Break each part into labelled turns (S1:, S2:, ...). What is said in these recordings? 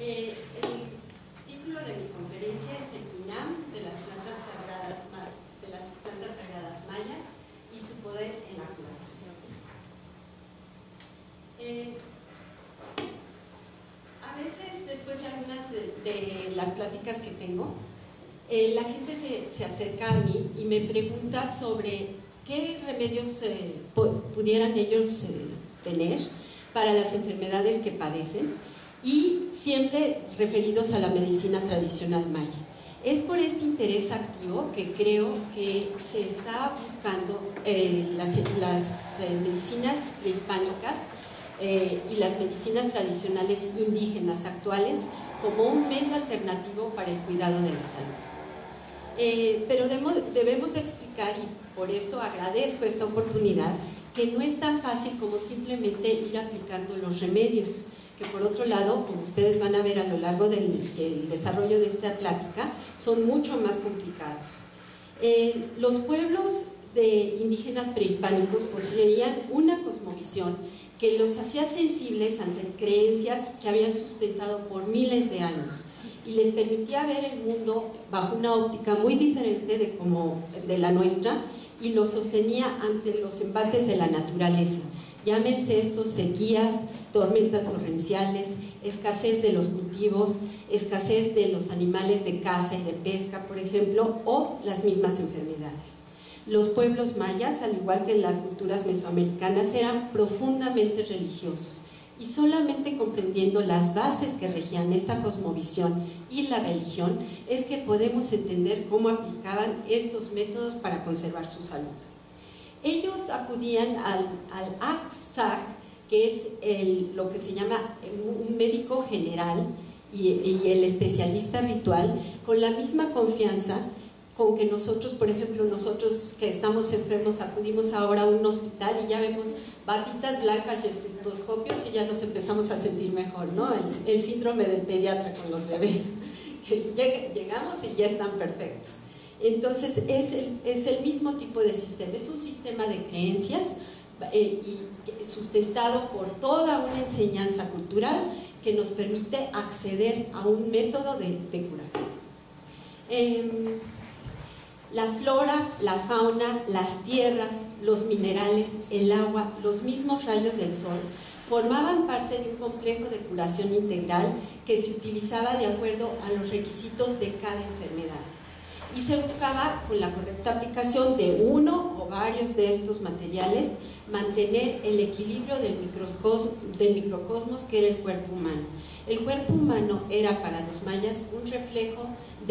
S1: El título de mi conferencia es el INAM de las plantas sagradas mayas y su poder en la curación. A veces, después de algunas de las pláticas que tengo, la gente se acerca a mí y me pregunta sobre qué remedios pudieran ellos tener para las enfermedades que padecen, y siempre referidos a la medicina tradicional maya. Es por este interés activo que creo que se está buscando las medicinas prehispánicas y las medicinas tradicionales indígenas actuales como un medio alternativo para el cuidado de la salud. Pero debemos explicar, y por esto agradezco esta oportunidad, que no es tan fácil como simplemente ir aplicando los remedios, que por otro lado, como ustedes van a ver a lo largo del desarrollo de esta plática, son mucho más complicados. Los pueblos indígenas prehispánicos poseían una cosmovisión que los hacía sensibles ante creencias que habían sustentado por miles de años y les permitía ver el mundo bajo una óptica muy diferente de la nuestra, y los sostenía ante los embates de la naturaleza, llámense estos sequías, tormentas torrenciales, escasez de los cultivos, escasez de los animales de caza y de pesca, por ejemplo, o las mismas enfermedades. Los pueblos mayas, al igual que las culturas mesoamericanas, eran profundamente religiosos, y solamente comprendiendo las bases que regían esta cosmovisión y la religión es que podemos entender cómo aplicaban estos métodos para conservar su salud. Ellos acudían al Aksak, que es lo que se llama un médico general y el especialista ritual, con la misma confianza con que nosotros, por ejemplo, nosotros que estamos enfermos acudimos ahora a un hospital y ya vemos batitas blancas y estetoscopios y ya nos empezamos a sentir mejor, ¿no? El síndrome del pediatra con los bebés, que llegamos y ya están perfectos. Entonces es el mismo tipo de sistema, es un sistema de creencias y sustentado por toda una enseñanza cultural que nos permite acceder a un método de curación. La flora, la fauna, las tierras, los minerales, el agua, los mismos rayos del sol formaban parte de un complejo de curación integral que se utilizaba de acuerdo a los requisitos de cada enfermedad, y se buscaba, con la correcta aplicación de uno o varios de estos materiales, mantener el equilibrio del microcosmos que era el cuerpo humano. El cuerpo humano era para los mayas un reflejo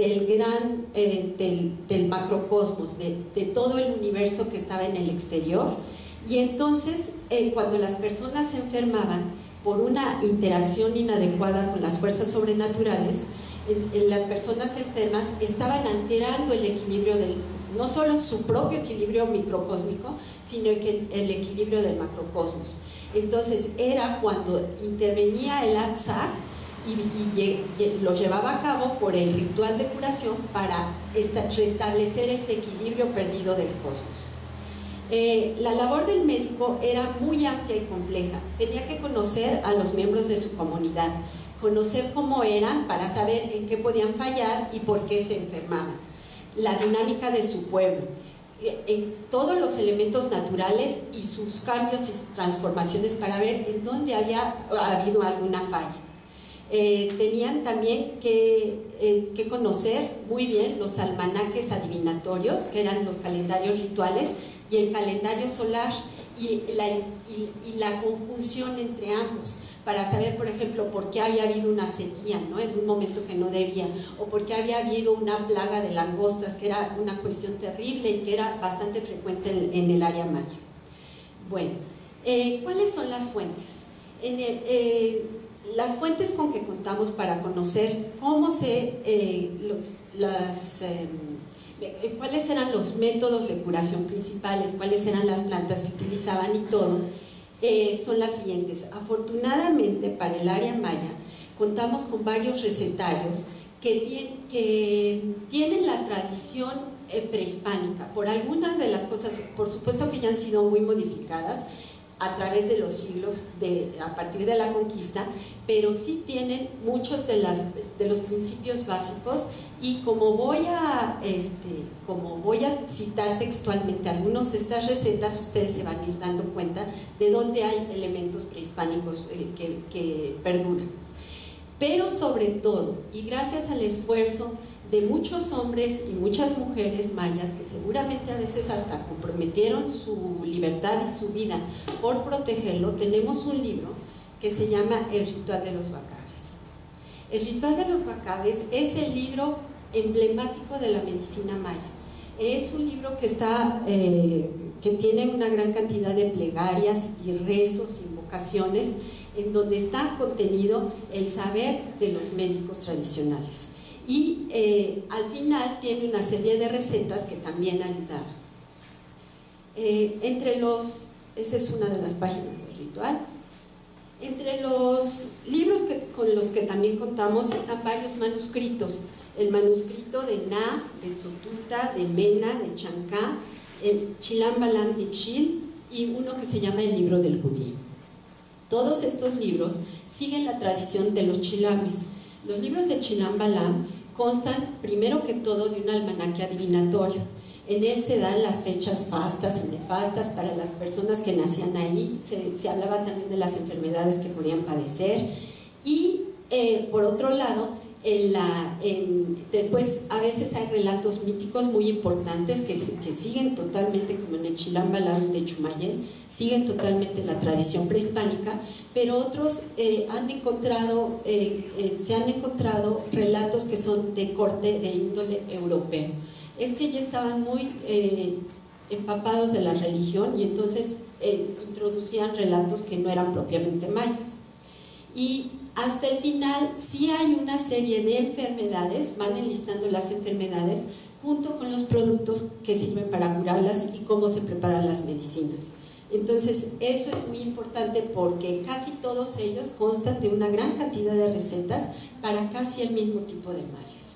S1: del macrocosmos, de todo el universo que estaba en el exterior, y entonces cuando las personas se enfermaban por una interacción inadecuada con las fuerzas sobrenaturales, las personas enfermas estaban alterando el equilibrio no solo su propio equilibrio microcósmico, sino el equilibrio del macrocosmos. Entonces era cuando intervenía el Aksak y lo llevaba a cabo por el ritual de curación para restablecer ese equilibrio perdido del cosmos. La labor del médico era muy amplia y compleja. Tenía que conocer a los miembros de su comunidad, conocer cómo eran para saber en qué podían fallar y por qué se enfermaban, la dinámica de su pueblo, en todos los elementos naturales y sus cambios y transformaciones para ver en dónde había habido alguna falla. Tenían también que conocer muy bien los almanaques adivinatorios, que eran los calendarios rituales, y el calendario solar, y la conjunción entre ambos, para saber, por ejemplo, por qué había habido una sequía, ¿no?, en un momento que no debía, o por qué había habido una plaga de langostas, que era una cuestión terrible y que era bastante frecuente en el área maya. Bueno, ¿cuáles son las fuentes? Las fuentes con que contamos para conocer cómo cuáles eran los métodos de curación principales, cuáles eran las plantas que utilizaban y todo, son las siguientes. Afortunadamente para el área maya contamos con varios recetarios que tienen la tradición prehispánica. Por algunas de las cosas, por supuesto que ya han sido muy modificadas, a través de los siglos, a partir de la conquista, pero sí tienen muchos de los principios básicos. Y como voy a citar textualmente algunas de estas recetas, ustedes se van a ir dando cuenta de dónde hay elementos prehispánicos que perduran. Pero sobre todo, y gracias al esfuerzo de muchos hombres y muchas mujeres mayas, que seguramente a veces hasta comprometieron su libertad y su vida por protegerlo, tenemos un libro que se llama El Ritual de los Bacabes. El Ritual de los Bacabes es el libro emblemático de la medicina maya. Es un libro que tiene una gran cantidad de plegarias y rezos, invocaciones, en donde está contenido el saber de los médicos tradicionales. Y al final tiene una serie de recetas que también ayudaron. Esa es una de las páginas del ritual. Entre los libros con los que también contamos están varios manuscritos. El manuscrito de Na, de Sotuta, de Mena, de Chancá, el Chilam Balam de Ixchil y uno que se llama el Libro del Judío. Todos estos libros siguen la tradición de los chilames. Los libros de Chilam Balam constan primero que todo de un almanaque adivinatorio. En él se dan las fechas fastas y nefastas para las personas que nacían ahí. Se hablaba también de las enfermedades que podían padecer. Y por otro lado, después a veces hay relatos míticos muy importantes que siguen totalmente, como en el Chilam Balam de Chumayel, siguen totalmente la tradición prehispánica, pero otros se han encontrado relatos que son de corte de índole europeo. Es que ya estaban muy empapados de la religión y entonces introducían relatos que no eran propiamente mayas. Y hasta el final sí hay una serie de enfermedades, van enlistando las enfermedades junto con los productos que sirven para curarlas y cómo se preparan las medicinas. Entonces eso es muy importante porque casi todos ellos constan de una gran cantidad de recetas para casi el mismo tipo de males.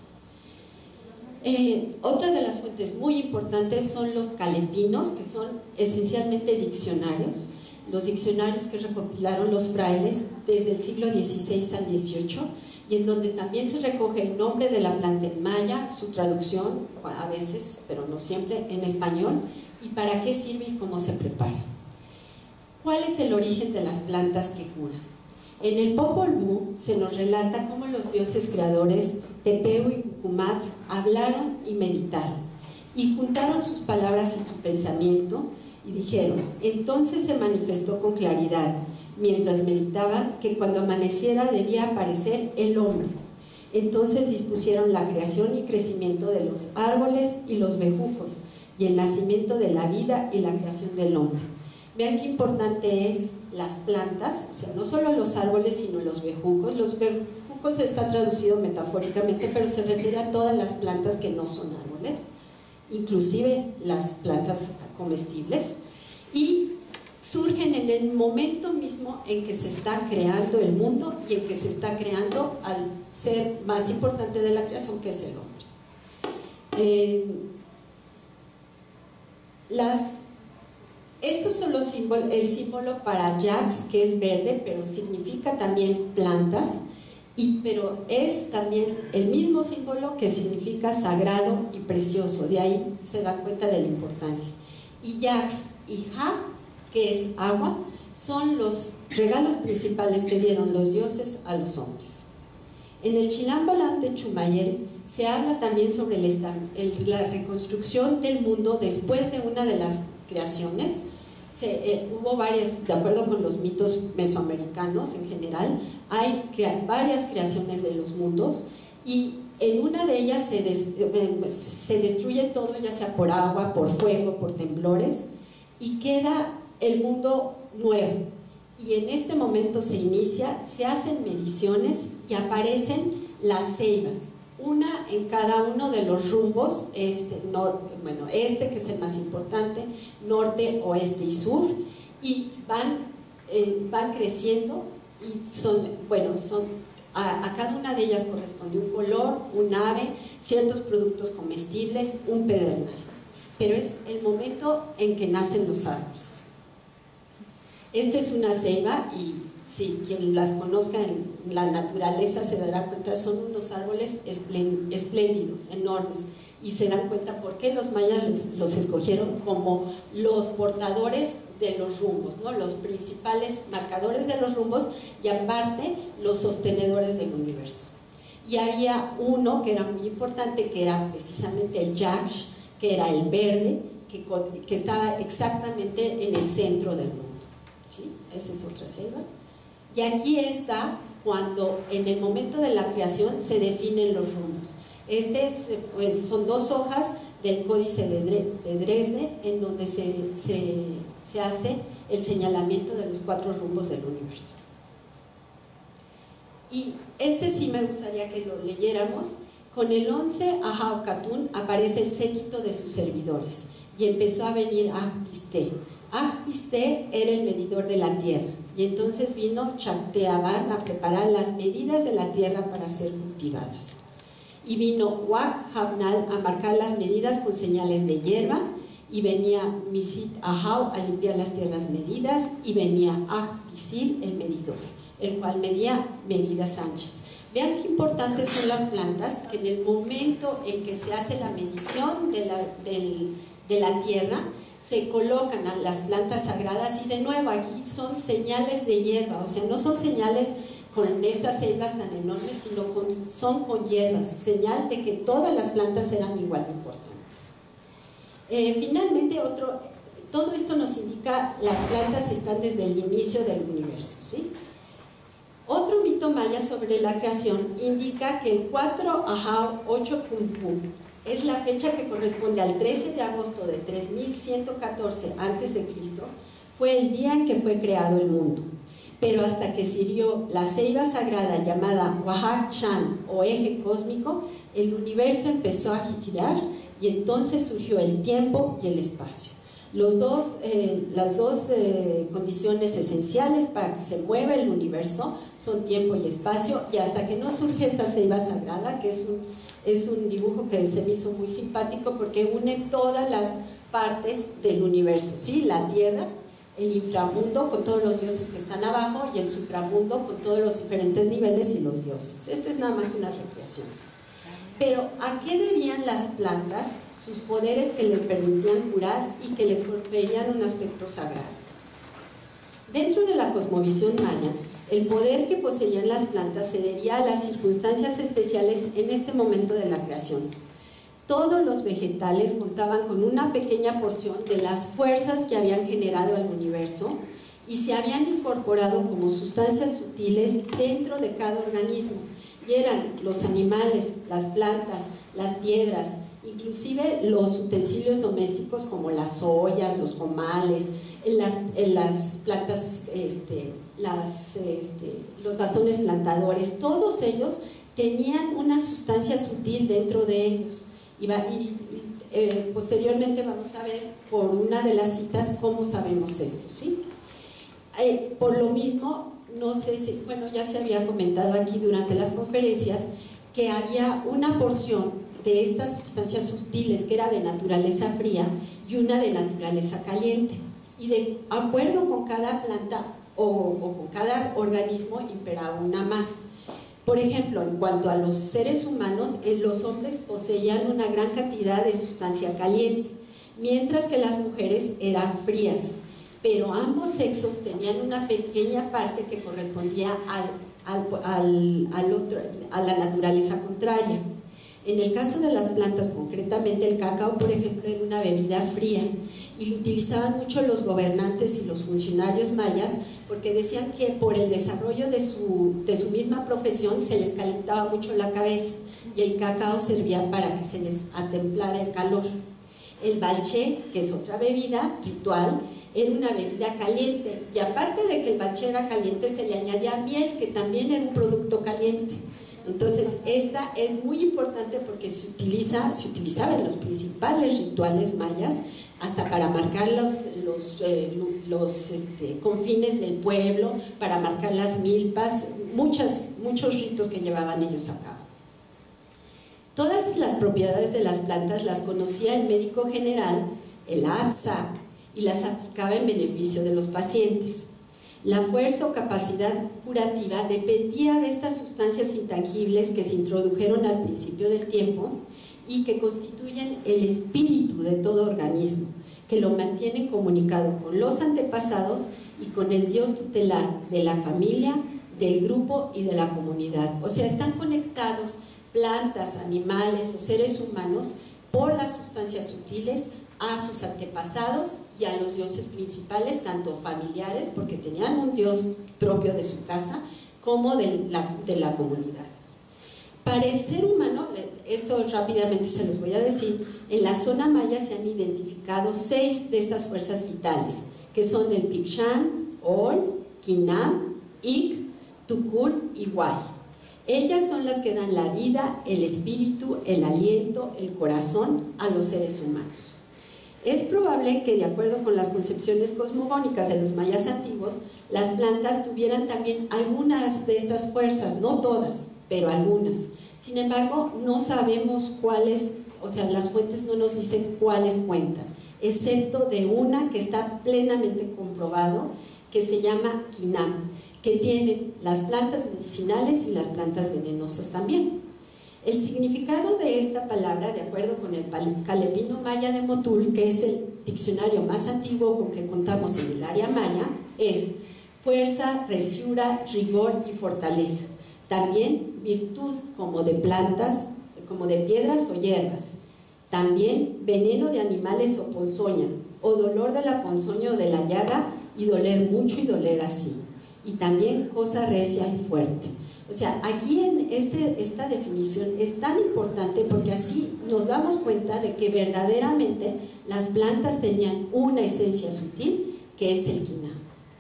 S1: Otra de las fuentes muy importantes son los calepinos, que son esencialmente diccionarios. Los diccionarios que recopilaron los frailes desde el siglo XVI al XVIII, y en donde también se recoge el nombre de la planta en maya, su traducción, a veces, pero no siempre, en español, y para qué sirve y cómo se prepara. ¿Cuál es el origen de las plantas que curan? En el Popol Vuh se nos relata cómo los dioses creadores Tepeu y Cucumats hablaron y meditaron, y juntaron sus palabras y su pensamiento, y dijeron: entonces se manifestó con claridad, mientras meditaban, que cuando amaneciera debía aparecer el hombre. Entonces dispusieron la creación y crecimiento de los árboles y los bejucos, y el nacimiento de la vida y la creación del hombre. Vean qué importante es las plantas, o sea, no solo los árboles, sino los bejucos. Los bejucos está traducido metafóricamente, pero se refiere a todas las plantas que no son árboles, inclusive las plantas comestibles, y surgen en el momento mismo en que se está creando el mundo y en que se está creando al ser más importante de la creación, que es el hombre. Estos son los símbolos. El símbolo para Yax, que es verde, pero significa también plantas, pero es también el mismo símbolo que significa sagrado y precioso. De ahí se dan cuenta de la importancia. Y Yax y Ha, que es agua, son los regalos principales que dieron los dioses a los hombres. En el Chilam Balam de Chumayel se habla también sobre la reconstrucción del mundo después de una de las creaciones. Hubo varias, de acuerdo con los mitos mesoamericanos en general, hay varias creaciones de los mundos, y en una de ellas se destruye todo, ya sea por agua, por fuego, por temblores, y queda el mundo nuevo. Y en este momento se hacen mediciones y aparecen las ceibas, una en cada uno de los rumbos, este que es el más importante, norte, oeste y sur, y van creciendo, y a cada una de ellas corresponde un color, un ave, ciertos productos comestibles, un pedernal, pero es el momento en que nacen los árboles. Esta es una ceiba y sí, quien las conozca en la naturaleza se dará cuenta, son unos árboles espléndidos, enormes, y se dan cuenta por qué los mayas los escogieron como los portadores de los rumbos, ¿no? Los principales marcadores de los rumbos y aparte los sostenedores del universo. Y había uno que era muy importante, que era precisamente el Yaxch, que era el verde, que estaba exactamente en el centro del mundo. ¿Sí? Esa es otra ceiba. Y aquí está cuando en el momento de la creación se definen los rumbos. Son 2 hojas del Códice de Dresde en donde se hace el señalamiento de los 4 rumbos del universo. Y sí me gustaría que lo leyéramos. Con el 11 Ajaocatún aparece el séquito de sus servidores y empezó a venir Ajpiste. Ajpiste era el medidor de la tierra y entonces vino Chacteaban a preparar las medidas de la tierra para ser cultivadas. Y vino Huac Javnal a marcar las medidas con señales de hierba, y venía Misit Ahau a limpiar las tierras medidas, y venía Ajpisil el medidor, el cual medía medidas anchas. Vean qué importantes son las plantas, que en el momento en que se hace la medición de la tierra, se colocan las plantas sagradas, y de nuevo aquí son señales de hierba, o sea, no son señales con estas selvas tan enormes, sino son con hierbas, señal de que todas las plantas eran igual de importantes. Finalmente, todo esto nos indica las plantas están desde el inicio del universo, ¿sí? Otro mito maya sobre la creación indica que el 4 Ajau 8 Pumpu es la fecha que corresponde al 13 de agosto de 3114 a.C., fue el día en que fue creado el mundo. Pero hasta que sirvió la ceiba sagrada llamada Wahak Chan o eje cósmico, el universo empezó a girar y entonces surgió el tiempo y el espacio. Las dos condiciones esenciales para que se mueva el universo son tiempo y espacio, y hasta que no surge esta ceiba sagrada, que es un dibujo que se me hizo muy simpático porque une todas las partes del universo, ¿sí? La tierra, el inframundo con todos los dioses que están abajo y el supramundo con todos los diferentes niveles y los dioses. Esto es nada más una recreación. Pero ¿a qué debían las plantas sus poderes que les permitían curar y que les conferían un aspecto sagrado? Dentro de la cosmovisión maya, el poder que poseían las plantas se debía a las circunstancias especiales en este momento de la creación. Todos los vegetales contaban con una pequeña porción de las fuerzas que habían generado el universo y se habían incorporado como sustancias sutiles dentro de cada organismo, y eran los animales, las plantas, las piedras, inclusive los utensilios domésticos como las ollas, los comales, en las plantas, los bastones plantadores, todos ellos tenían una sustancia sutil dentro de ellos. Posteriormente vamos a ver por una de las citas cómo sabemos esto, ¿sí? Por lo mismo, no sé si, bueno, ya se había comentado aquí durante las conferencias que había una porción de estas sustancias sutiles que era de naturaleza fría y una de naturaleza caliente, y de acuerdo con cada planta o con cada organismo imperaba una más. Por ejemplo, en cuanto a los seres humanos, los hombres poseían una gran cantidad de sustancia caliente, mientras que las mujeres eran frías, pero ambos sexos tenían una pequeña parte que correspondía a la naturaleza contraria. En el caso de las plantas, concretamente el cacao, por ejemplo, era una bebida fría, y lo utilizaban mucho los gobernantes y los funcionarios mayas, porque decían que por el desarrollo de su misma profesión se les calentaba mucho la cabeza, y el cacao servía para que se les atemplara el calor. El balché, que es otra bebida ritual, era una bebida caliente, y aparte de que el balché era caliente, se le añadía miel, que también era un producto caliente. Entonces esta es muy importante porque se utilizaba en los principales rituales mayas, hasta para marcar los confines del pueblo, para marcar las milpas, muchos ritos que llevaban ellos a cabo. Todas las propiedades de las plantas las conocía el médico general, el Atzak, y las aplicaba en beneficio de los pacientes. La fuerza o capacidad curativa dependía de estas sustancias intangibles que se introdujeron al principio del tiempo y que constituyen el espíritu de todo organismo, que lo mantienen comunicado con los antepasados y con el Dios tutelar de la familia, del grupo y de la comunidad. O sea, están conectados plantas, animales, los seres humanos por las sustancias sutiles a sus antepasados y a los dioses principales, tanto familiares, porque tenían un dios propio de su casa, como de la comunidad. Para el ser humano, esto rápidamente se los voy a decir, en la zona maya se han identificado 6 de estas fuerzas vitales, que son el Pikshan, Ol, Kinam, Ik, Tukur y Guay. Ellas son las que dan la vida, el espíritu, el aliento, el corazón a los seres humanos. Es probable que, de acuerdo con las concepciones cosmogónicas de los mayas antiguos, las plantas tuvieran también algunas de estas fuerzas, no todas, pero algunas. Sin embargo, no sabemos cuáles, o sea, las fuentes no nos dicen cuáles cuentan, excepto de una que está plenamente comprobado, que se llama Kinam, que tiene las plantas medicinales y las plantas venenosas también. El significado de esta palabra, de acuerdo con el Calepino Maya de Motul, que es el diccionario más antiguo con que contamos en el área maya, es fuerza, resiura, rigor y fortaleza. También virtud, como de plantas, como de piedras o hierbas. También veneno de animales o ponzoña, o dolor de la ponzoña o de la llaga, y doler mucho y doler así. Y también cosa recia y fuerte. O sea, aquí en esta definición es tan importante porque así nos damos cuenta de que verdaderamente las plantas tenían una esencia sutil, que es el quinam.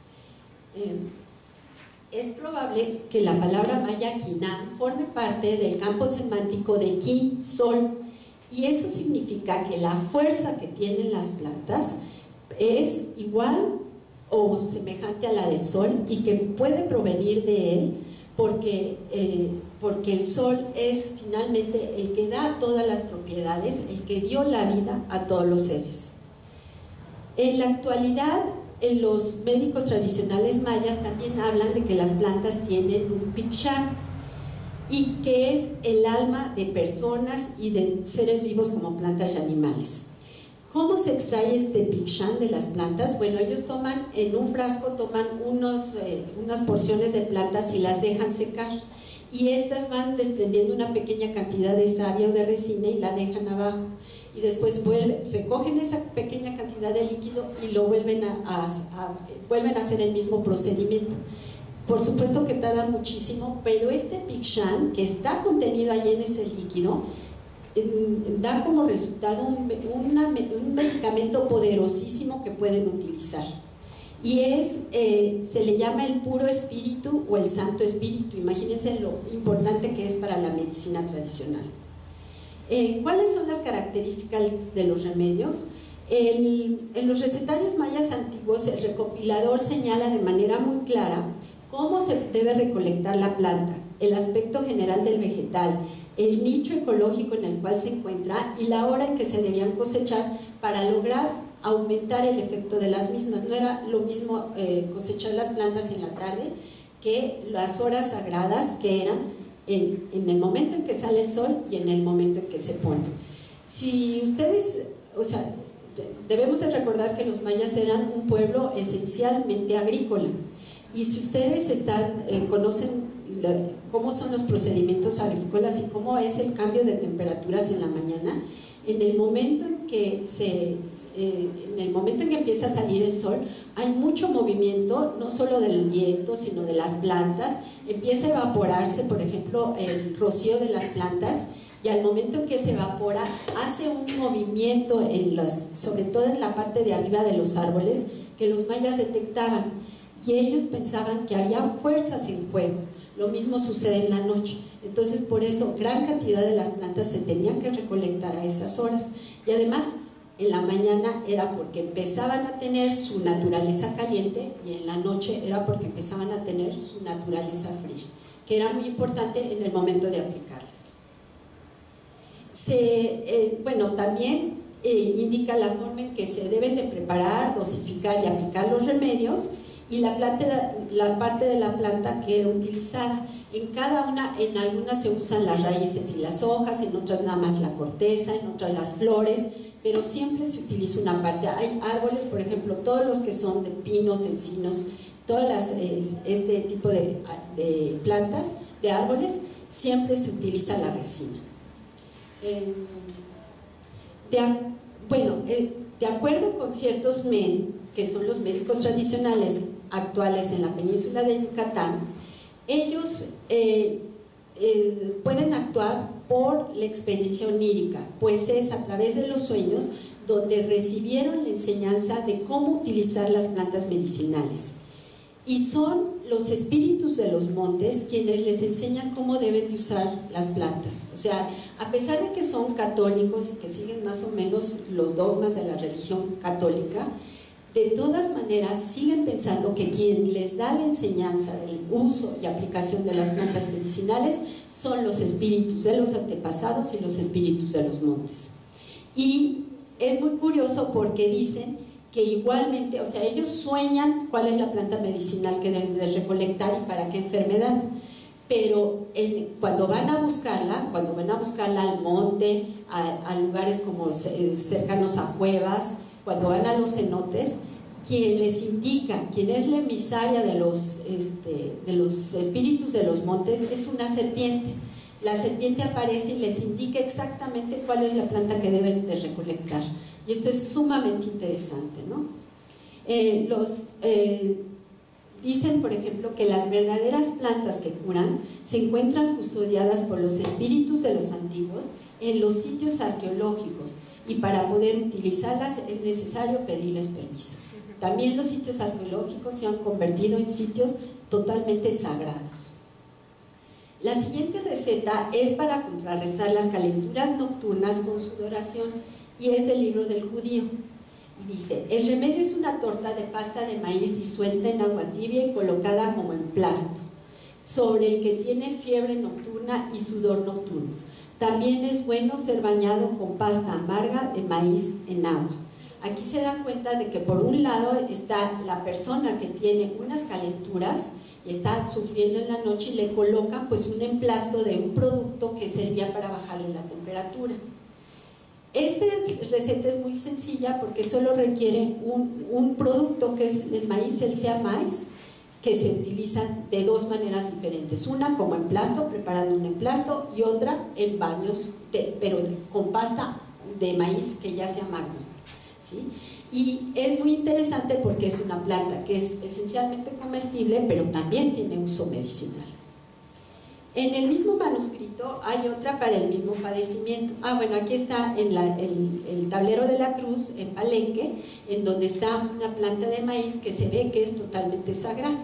S1: Es probable que la palabra maya quinam forme parte del campo semántico de kin, sol, y eso significa que la fuerza que tienen las plantas es igual o semejante a la del sol y que puede provenir de él porque el sol es finalmente el que da todas las propiedades, el que dio la vida a todos los seres. En la actualidad, los médicos tradicionales mayas también hablan de que las plantas tienen un pikshan y que es el alma de personas y de seres vivos como plantas y animales. ¿Cómo se extrae este pikshan de las plantas? Bueno, ellos toman, en un frasco toman unas porciones de plantas y las dejan secar, y estas van desprendiendo una pequeña cantidad de savia o de resina y la dejan abajo, y después recogen esa pequeña cantidad de líquido y lo vuelven a hacer el mismo procedimiento. Por supuesto que tarda muchísimo, pero este pikshan que está contenido ahí en ese líquido da como resultado un medicamento poderosísimo que pueden utilizar, y se le llama el puro espíritu o el santo espíritu. Imagínense lo importante que es para la medicina tradicional. ¿Cuáles son las características de los remedios? En los recetarios mayas antiguos, el recopilador señala de manera muy clara cómo se debe recolectar la planta, el aspecto general del vegetal, el nicho ecológico en el cual se encuentra y la hora en que se debían cosechar para lograr aumentar el efecto de las mismas. No era lo mismo cosechar las plantas en la tarde que las horas sagradas que eran en el momento en que sale el sol y en el momento en que se pone. Si ustedes, o sea, debemos de recordar que los mayas eran un pueblo esencialmente agrícola, y si ustedes conocen cómo son los procedimientos agrícolas y cómo es el cambio de temperaturas en la mañana, en el momento en que empieza a salir el sol, hay mucho movimiento, no solo del viento, sino de las plantas. Empieza a evaporarse, por ejemplo, el rocío de las plantas, y al momento en que se evapora, hace un movimiento sobre todo en la parte de arriba de los árboles, que los mayas detectaban, y ellos pensaban que había fuerzas en juego. Lo mismo sucede en la noche. Entonces, por eso, gran cantidad de las plantas se tenían que recolectar a esas horas. Y además, en la mañana era porque empezaban a tener su naturaleza caliente, y en la noche era porque empezaban a tener su naturaleza fría, que era muy importante en el momento de aplicarlas. También indica la forma en que se deben de preparar, dosificar y aplicar los remedios, y la parte de la planta que era utilizada. En cada una, en algunas se usan las raíces y las hojas, en otras nada más la corteza, en otras las flores, pero siempre se utiliza una parte. Hay árboles, por ejemplo, todos los que son de pinos, encinos, todas este tipo de plantas, de árboles, siempre se utiliza la resina. De acuerdo con ciertos que son los médicos tradicionales actuales en la península de Yucatán, ellos pueden actuar por la experiencia onírica, pues es a través de los sueños donde recibieron la enseñanza de cómo utilizar las plantas medicinales. Y son los espíritus de los montes quienes les enseñan cómo deben de usar las plantas. O sea, a pesar de que son católicos y que siguen más o menos los dogmas de la religión católica, de todas maneras siguen pensando que quien les da la enseñanza del uso y aplicación de las plantas medicinales son los espíritus de los antepasados y los espíritus de los montes. Y es muy curioso porque dicen que igualmente, o sea, ellos sueñan cuál es la planta medicinal que deben de recolectar y para qué enfermedad, pero cuando van a buscarla al monte, a lugares como cercanos a cuevas, cuando van a los cenotes, quien les indica, quien es la emisaria de los espíritus de los montes es una serpiente. La serpiente aparece y les indica exactamente cuál es la planta que deben de recolectar. Y esto es sumamente interesante, ¿no? Dicen, por ejemplo, que las verdaderas plantas que curan se encuentran custodiadas por los espíritus de los antiguos en los sitios arqueológicos, y para poder utilizarlas es necesario pedirles permiso. También los sitios arqueológicos se han convertido en sitios totalmente sagrados. La siguiente receta es para contrarrestar las calenturas nocturnas con sudoración, y es del libro del judío. Y dice: el remedio es una torta de pasta de maíz disuelta en agua tibia y colocada como emplasto sobre el que tiene fiebre nocturna y sudor nocturno. También es bueno ser bañado con pasta amarga de maíz en agua. Aquí se dan cuenta de que por un lado está la persona que tiene unas calenturas y está sufriendo en la noche, y le colocan pues un emplasto de un producto que servía para bajarle la temperatura. Esta receta es muy sencilla porque solo requiere un producto que es el maíz, el sea maíz, que se utilizan de dos maneras diferentes. Una como emplasto, preparando un emplasto, y otra en baños, pero con pasta de maíz que ya se amarga, ¿sí? Y es muy interesante porque es una planta que es esencialmente comestible, pero también tiene uso medicinal. En el mismo manuscrito hay otra para el mismo padecimiento. Bueno, aquí está en el tablero de la cruz, en Palenque, en donde está una planta de maíz que se ve que es totalmente sagrada.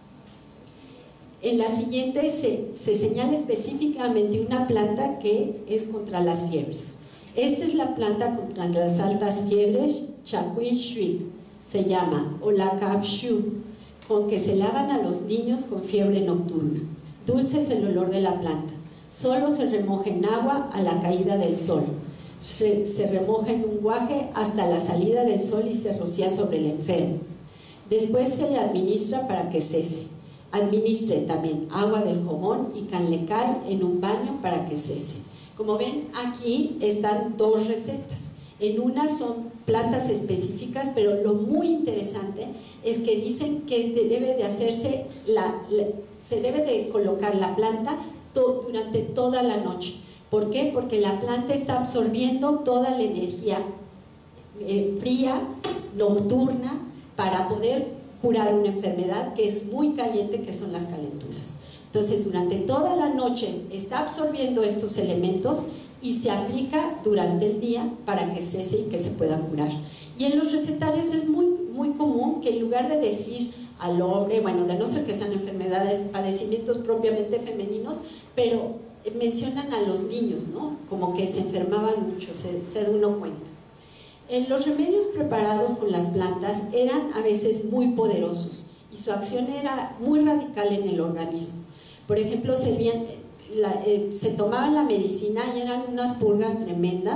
S1: En la siguiente se señala específicamente una planta que es contra las fiebres. Esta es la planta contra las altas fiebres, Chacuil Shrik, se llama, o la Kapshu, con que se lavan a los niños con fiebre nocturna. Dulce es el olor de la planta. Solo se remoja en agua a la caída del sol. Se remoja en un guaje hasta la salida del sol y se rocía sobre el enfermo. Después se le administra para que cese. Administre también agua del jomón y canlecay en un baño para que cese. Como ven, aquí están dos recetas. En una son plantas específicas, pero lo muy interesante es que dicen que debe de hacerse se debe de colocar la planta durante toda la noche. ¿Por qué? Porque la planta está absorbiendo toda la energía fría, nocturna, para poder curar una enfermedad que es muy caliente, que son las calenturas. Entonces, durante toda la noche está absorbiendo estos elementos y se aplica durante el día para que cese y que se pueda curar. Y en los recetarios es muy, muy común que en lugar de decir al hombre, bueno, de no ser que sean enfermedades, padecimientos propiamente femeninos, pero mencionan a los niños, ¿no? Como que se enfermaban mucho, se da uno cuenta. Los remedios preparados con las plantas eran a veces muy poderosos y su acción era muy radical en el organismo. Por ejemplo, se tomaban la medicina y eran unas purgas tremendas,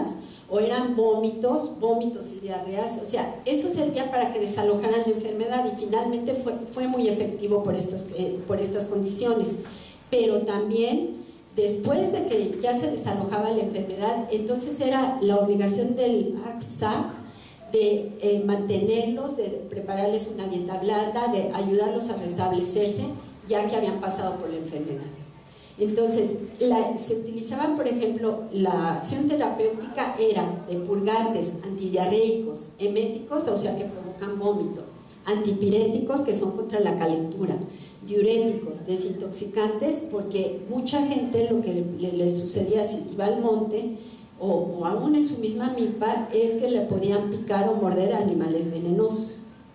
S1: o eran vómitos y diarreas. O sea, eso servía para que desalojaran la enfermedad y finalmente fue muy efectivo por estas condiciones. Pero también, después de que ya se desalojaba la enfermedad, entonces era la obligación del ACSAC de mantenerlos, de prepararles una dieta blanda, de ayudarlos a restablecerse, ya que habían pasado por la enfermedad. Entonces, se utilizaban, por ejemplo, la acción terapéutica era de purgantes, antidiarreicos, eméticos, o sea que provocan vómito, antipiréticos, que son contra la calentura, diuréticos, desintoxicantes, porque mucha gente lo que le sucedía si iba al monte o aún en su misma milpa es que le podían picar o morder a animales venenosos.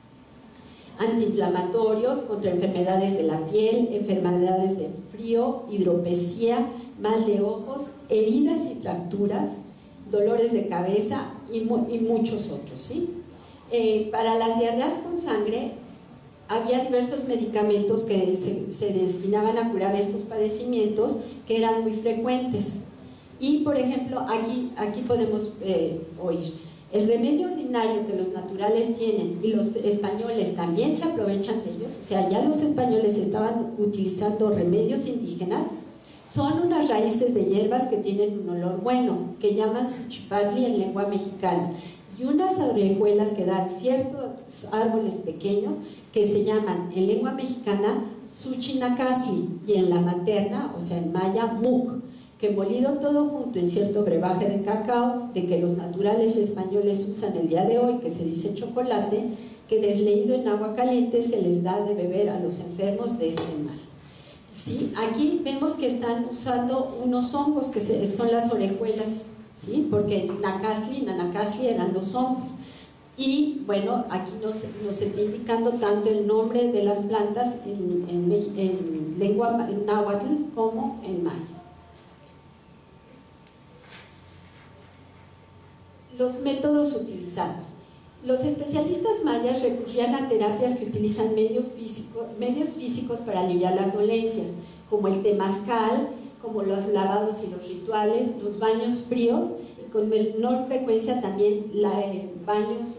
S1: Antiinflamatorios contra enfermedades de la piel, enfermedades de frío, hidropesía, mal de ojos, heridas y fracturas, dolores de cabeza y muchos otros, ¿sí? Para las diarreas con sangre había diversos medicamentos que se destinaban a curar estos padecimientos, que eran muy frecuentes. Y por ejemplo, aquí podemos oír el remedio ordinario que los naturales tienen, y los españoles también se aprovechan de ellos, o sea, ya los españoles estaban utilizando remedios indígenas, son unas raíces de hierbas que tienen un olor bueno, que llaman suchipatli en lengua mexicana, y unas orejuelas que dan ciertos árboles pequeños que se llaman en lengua mexicana suchinacasli, y en la materna, o sea en maya, muc, que molido todo junto en cierto brebaje de cacao, de que los naturales españoles usan el día de hoy, que se dice chocolate, que desleído en agua caliente se les da de beber a los enfermos de este mal. ¿Sí? Aquí vemos que están usando unos hongos que son las orejuelas, ¿sí? Porque nanacasli eran los hongos. Y bueno, aquí nos está indicando tanto el nombre de las plantas en lengua náhuatl como en maya. Los métodos utilizados. Los especialistas mayas recurrían a terapias que utilizan medios físicos para aliviar las dolencias, como el temazcal, como los lavados y los rituales, los baños fríos, y con menor frecuencia también baños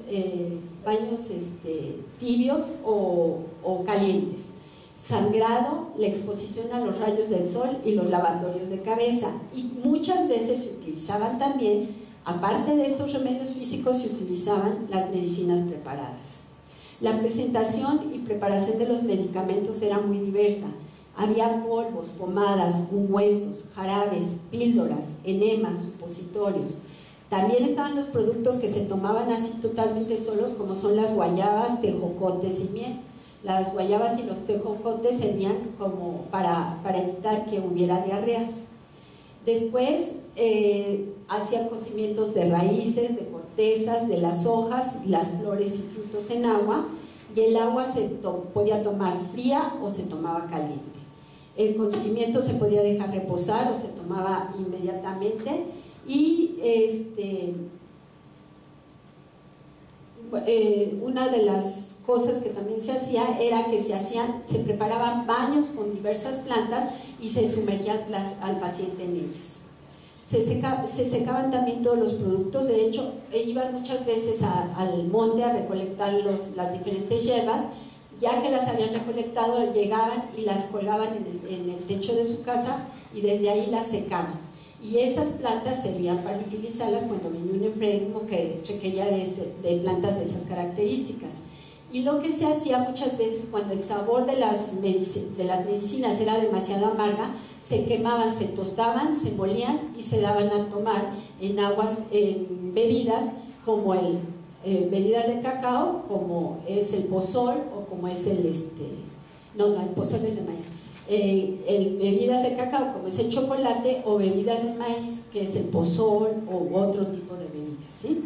S1: tibios o calientes. Sangrado, la exposición a los rayos del sol y los lavatorios de cabeza. Y muchas veces se utilizaban también, aparte de estos remedios físicos, se utilizaban las medicinas preparadas. La presentación y preparación de los medicamentos era muy diversa. Había polvos, pomadas, ungüentos, jarabes, píldoras, enemas, supositorios. También estaban los productos que se tomaban así totalmente solos, como son las guayabas, tejocotes y miel. Las guayabas y los tejocotes servían como para evitar que hubiera diarreas. Después hacía cocimientos de raíces, de cortezas, de las hojas, las flores y frutos en agua, y el agua se podía tomar fría o se tomaba caliente. El cocimiento se podía dejar reposar o se tomaba inmediatamente, y una de las cosas que también se hacía era que se preparaban baños con diversas plantas y se sumergían al paciente en ellas. Se secaban también todos los productos. De hecho, iban muchas veces al monte a recolectar las diferentes hierbas. Ya que las habían recolectado, llegaban y las colgaban en el techo de su casa, y desde ahí las secaban. Y esas plantas servían para utilizarlas cuando venía un enfermo que requería de plantas de esas características. Y lo que se hacía muchas veces, cuando el sabor de las medicinas era demasiado amarga, se quemaban, se tostaban, se molían y se daban a tomar en bebidas, como bebidas de cacao, como es el pozol, o como es el pozol es de maíz. Bebidas de cacao, como es el chocolate, o bebidas de maíz, que es el pozol, o otro tipo de bebidas, ¿sí?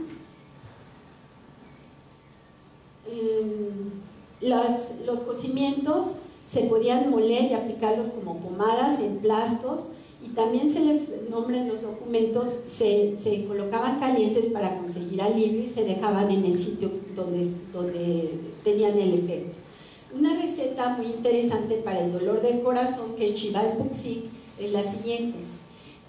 S1: Los cocimientos se podían moler y aplicarlos como pomadas, emplastos, y también se les nombra en los documentos, se colocaban calientes para conseguir alivio y se dejaban en el sitio donde tenían el efecto. Una receta muy interesante para el dolor del corazón, que es Chival Puxik, es la siguiente.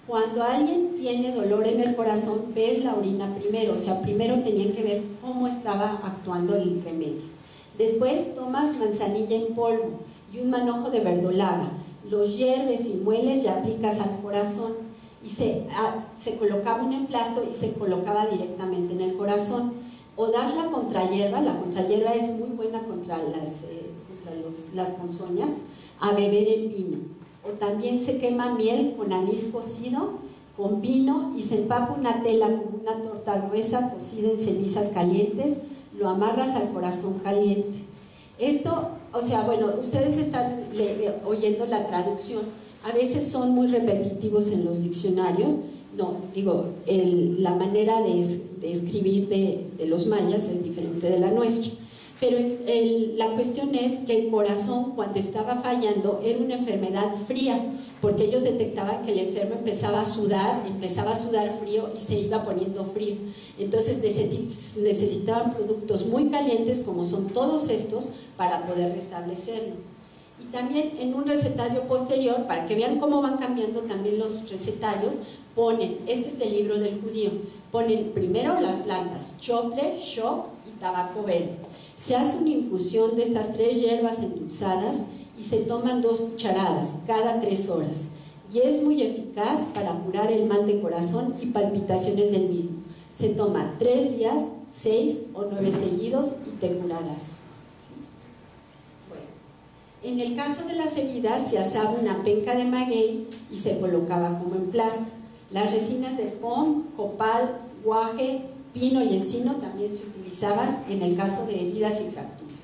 S1: Cuando alguien tiene dolor en el corazón, ves la orina primero, o sea, primero tenían que ver cómo estaba actuando el remedio. Después tomas manzanilla en polvo y un manojo de verdolaga, los hierves y mueles y aplicas al corazón. Y se colocaba un emplasto y se colocaba directamente en el corazón. O das la contrahierba es muy buena contra las ponzoñas, a beber en vino. O también se quema miel con anís cocido, con vino, y se empapa una tela con una torta gruesa cocida en cenizas calientes, lo amarras al corazón caliente. Esto, o sea, bueno, ustedes están oyendo la traducción, a veces son muy repetitivos en los diccionarios, no, digo, la manera de escribir de los mayas es diferente de la nuestra. Pero la cuestión es que el corazón, cuando estaba fallando, era una enfermedad fría, porque ellos detectaban que el enfermo empezaba a sudar frío y se iba poniendo frío. Entonces necesitaban productos muy calientes, como son todos estos, para poder restablecerlo. Y también en un recetario posterior, para que vean cómo van cambiando también los recetarios, ponen, este es del libro del judío, ponen primero las plantas, chople, shop y tabaco verde. Se hace una infusión de estas 3 hierbas endulzadas y se toman 2 cucharadas cada 3 horas. Y es muy eficaz para curar el mal de corazón y palpitaciones del mismo. Se toma 3 días, 6 o 9 seguidos y te curarás. ¿Sí? Bueno, en el caso de las heridas se asaba una penca de maguey y se colocaba como emplasto. Las resinas de pom, copal, guaje, pino y encino también se utilizaban en el caso de heridas y fracturas.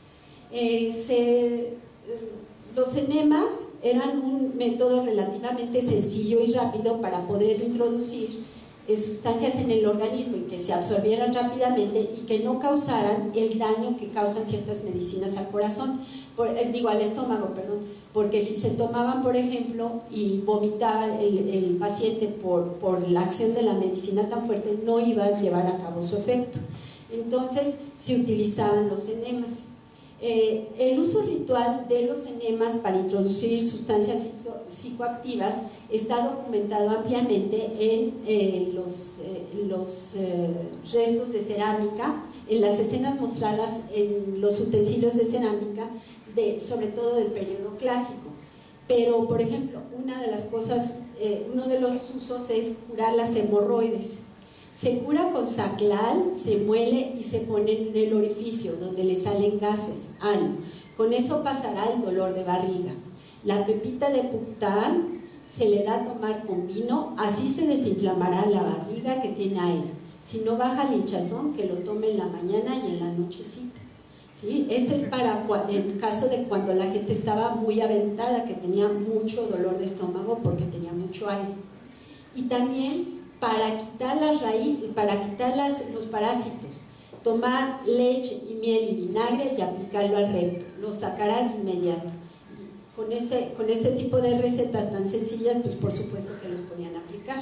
S1: Los enemas eran un método relativamente sencillo y rápido para poder introducir sustancias en el organismo y que se absorbieran rápidamente y que no causaran el daño que causan ciertas medicinas al corazón, al estómago, perdón, porque si se tomaban, por ejemplo, y vomitaba el paciente por la acción de la medicina tan fuerte, no iba a llevar a cabo su efecto. Entonces se utilizaban los enemas. El uso ritual de los enemas para introducir sustancias psicoactivas está documentado ampliamente en los restos de cerámica, en las escenas mostradas en los utensilios de cerámica, sobre todo del periodo clásico. Pero, por ejemplo, una de las cosas, uno de los usos es curar las hemorroides. Se cura con saclal, se muele y se pone en el orificio donde le salen gases, ano. Con eso pasará el dolor de barriga. La pepita de puctán se le da a tomar con vino, así se desinflamará la barriga que tiene aire. Si no baja el hinchazón, que lo tome en la mañana y en la nochecita. ¿Sí? Este es para el caso de cuando la gente estaba muy aventada, que tenía mucho dolor de estómago porque tenía mucho aire. Y también para quitar los parásitos, tomar leche y miel y vinagre y aplicarlo al recto, lo sacará de inmediato. Con este tipo de recetas tan sencillas, pues por supuesto que los podían aplicar.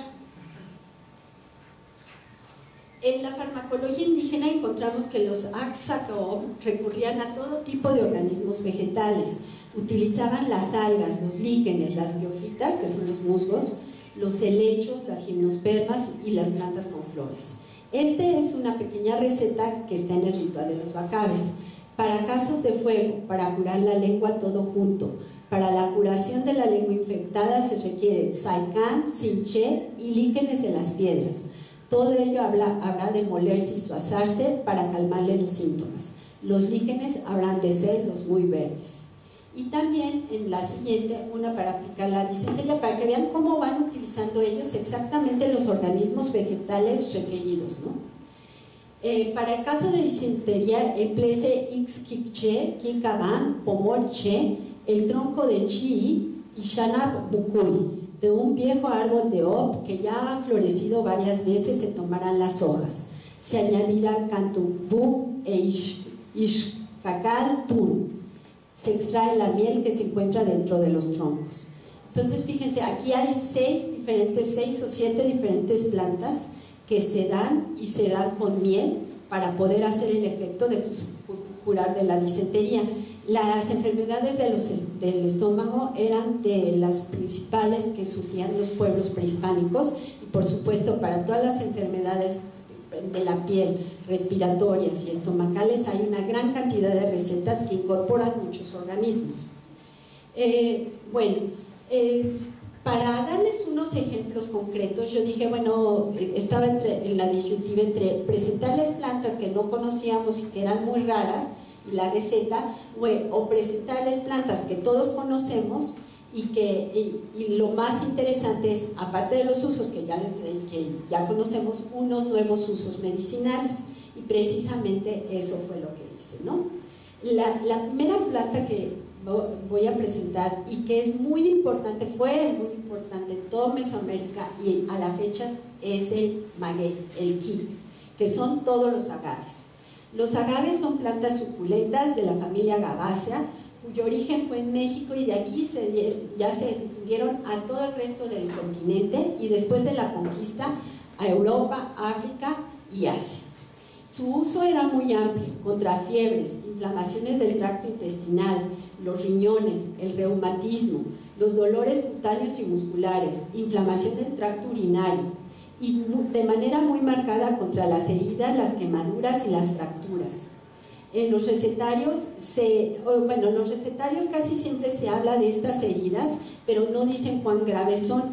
S1: En la farmacología indígena encontramos que los Axacob recurrían a todo tipo de organismos vegetales. Utilizaban las algas, los líquenes, las briofitas, que son los musgos, los helechos, las gimnospermas y las plantas con flores. Este es una pequeña receta que está en el ritual de los bacabes. Para casos de fuego, para curar la lengua todo junto. Para la curación de la lengua infectada se requiere tzaicán, cinché y líquenes de las piedras. Todo ello habrá de molerse y suazarse para calmarle los síntomas. Los líquenes habrán de ser los muy verdes. Y también en la siguiente, una para aplicar la disentería, para que vean cómo van utilizando ellos exactamente los organismos vegetales requeridos, ¿no? Para el caso de disentería, empléese ixquiche, quincabán, pomorche, el tronco de chi y shanap bucuy. De un viejo árbol de op que ya ha florecido varias veces se tomarán las hojas. Se añadirán cantubú e ishcacal turu. Se extrae la miel que se encuentra dentro de los troncos. Entonces fíjense, aquí hay 6 o 7 diferentes plantas que se dan y se dan con miel para poder hacer el efecto de curar de la disentería. las enfermedades del estómago eran de las principales que sufrían los pueblos prehispánicos, y por supuesto para todas las enfermedades de la piel, respiratorias y estomacales, hay una gran cantidad de recetas que incorporan muchos organismos. Para darles unos ejemplos concretos, yo dije, bueno, estaba en la disyuntiva entre presentarles plantas que no conocíamos y que eran muy raras, y la receta, o presentarles plantas que todos conocemos y lo más interesante es, aparte de los usos que ya conocemos, unos nuevos usos medicinales, y precisamente eso fue lo que hice, ¿no? La primera planta que voy a presentar y que es muy importante, fue muy importante en toda Mesoamérica y a la fecha, es el maguey, el ki, que son todos los agaves. Los agaves son plantas suculentas de la familia Agavácea, cuyo origen fue en México, y de aquí ya se difundieron a todo el resto del continente, y después de la conquista a Europa, África y Asia. Su uso era muy amplio, contra fiebres, inflamaciones del tracto intestinal, los riñones, el reumatismo, los dolores cutáneos y musculares, inflamación del tracto urinario, y de manera muy marcada contra las heridas, las quemaduras y las fracturas. En los recetarios, en los recetarios casi siempre se habla de estas heridas, pero no dicen cuán graves son,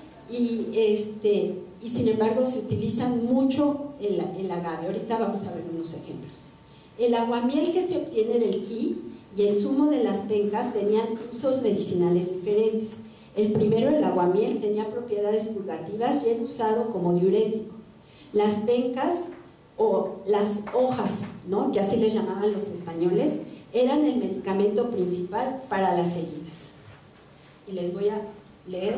S1: y sin embargo se utilizan mucho el agave. Ahorita vamos a ver unos ejemplos. El aguamiel que se obtiene del ki y el zumo de las pencas tenían usos medicinales diferentes. El primero, el aguamiel, tenía propiedades purgativas y era usado como diurético. Las pencas, o las hojas, ¿no?, que así les llamaban los españoles, eran el medicamento principal para las heridas. Y les voy a leer.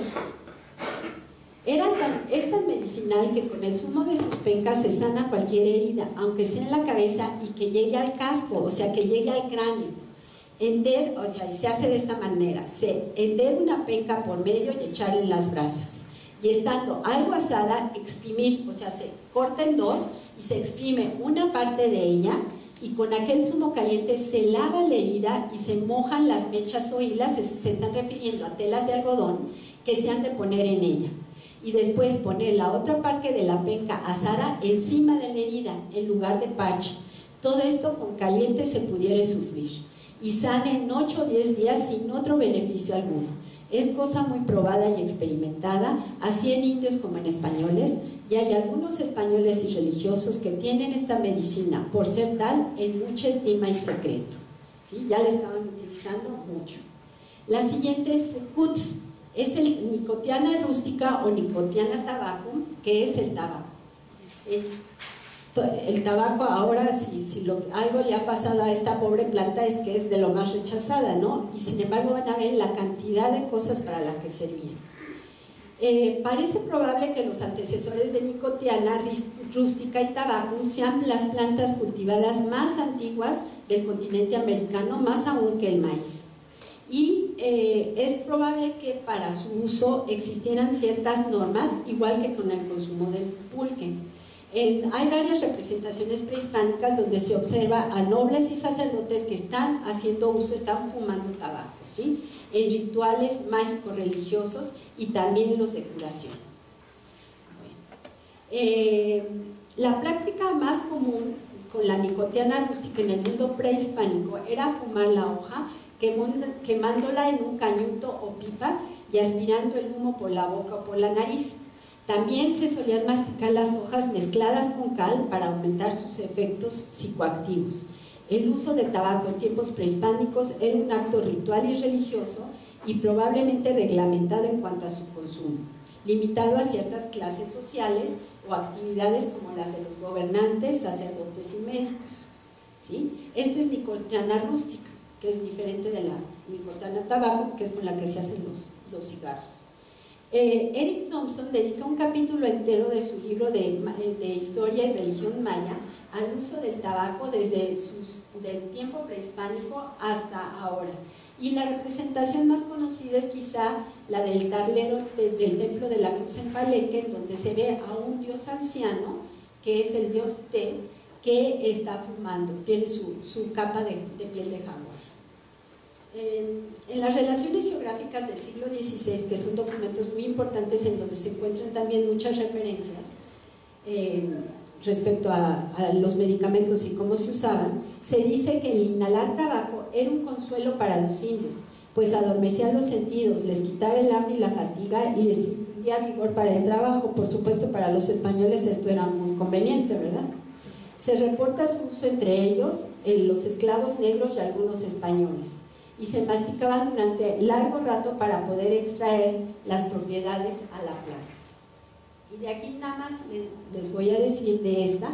S1: Es tan medicinal que con el zumo de sus pencas se sana cualquier herida, aunque sea en la cabeza, y que llegue al casco, o sea, que llegue al cráneo. Se hace de esta manera: se ender una penca por medio y echarla en las brasas, y estando algo asada, exprimir, o sea, se corta en dos y se exprime una parte de ella, y con aquel zumo caliente se lava la herida y se mojan las mechas o hilas, se están refiriendo a telas de algodón, que se han de poner en ella, y después poner la otra parte de la penca asada encima de la herida en lugar de parche. Todo esto con caliente se pudiera sufrir, y sana en 8 o 10 días sin otro beneficio alguno. Es cosa muy probada y experimentada, así en indios como en españoles, y hay algunos españoles y religiosos que tienen esta medicina, por ser tal, en mucha estima y secreto. ¿Sí? Ya la estaban utilizando mucho. La siguiente es Cuts, es el Nicotiana rústica o Nicotiana tabacum, que es el tabaco. El tabaco ahora, si algo le ha pasado a esta pobre planta, es que es de lo más rechazada, ¿no? Y sin embargo van a ver la cantidad de cosas para las que servía. Parece probable que los antecesores de Nicotiana rústica y tabacum sean las plantas cultivadas más antiguas del continente americano, más aún que el maíz. Y es probable que para su uso existieran ciertas normas, igual que con el consumo del pulque. Hay varias representaciones prehispánicas donde se observa a nobles y sacerdotes que están haciendo uso, están fumando tabaco, ¿sí?, en rituales mágicos religiosos y también los de curación. La práctica más común con la nicotiana rústica en el mundo prehispánico era fumar la hoja, quemándola en un cañuto o pipa y aspirando el humo por la boca o por la nariz. También se solían masticar las hojas mezcladas con cal para aumentar sus efectos psicoactivos. El uso de tabaco en tiempos prehispánicos era un acto ritual y religioso, y probablemente reglamentado en cuanto a su consumo, limitado a ciertas clases sociales o actividades como las de los gobernantes, sacerdotes y médicos. ¿Sí? Esta es nicotiana rústica, que es diferente de la nicotiana tabaco, que es con la que se hacen los cigarros. Eric Thompson dedica un capítulo entero de su libro de Historia y Religión Maya al uso del tabaco desde del tiempo prehispánico hasta ahora. Y la representación más conocida es quizá la del tablero del templo de la Cruz en Palenque, en donde se ve a un dios anciano, que es el dios Te, que está fumando, tiene su capa de piel de jaguar. En las relaciones geográficas del siglo XVI, que son documentos muy importantes en donde se encuentran también muchas referencias respecto a los medicamentos y cómo se usaban, se dice que el inhalar tabaco era un consuelo para los indios, pues adormecía los sentidos, les quitaba el hambre y la fatiga y les infundía vigor para el trabajo. Por supuesto, para los españoles esto era muy conveniente, ¿verdad? Se reporta su uso entre ellos, los esclavos negros y algunos españoles, y se masticaban durante largo rato para poder extraer las propiedades a la planta. Y de aquí nada más les voy a decir de esta,